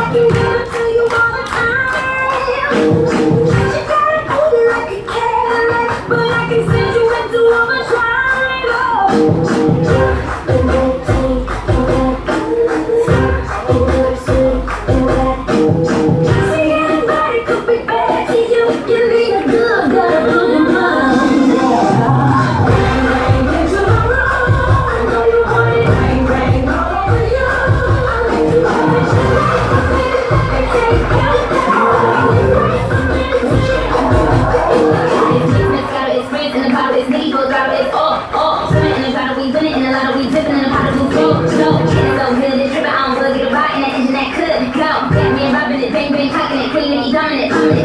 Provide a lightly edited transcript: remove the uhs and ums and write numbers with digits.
can give it to you all the time. She gotta hold it like a Cadillac, but I can send you into overdrive. See, anybody could be bad to you. You need a good girl, good mom. Bang, bang, into the room. I know you want it. Bang, bang, all over you. I like to love it. They take you down. It's friends in the bottle, it's need for drop, it's all. Swimming in the bottle, we winning in the lotto, we dipping in the pot of blue flow. Getting so good, it's dripping, I don't bug, get a bite in that engine that could go. Got me and robbing it, bang, bang, cocking it, cleaning it, dumbing it,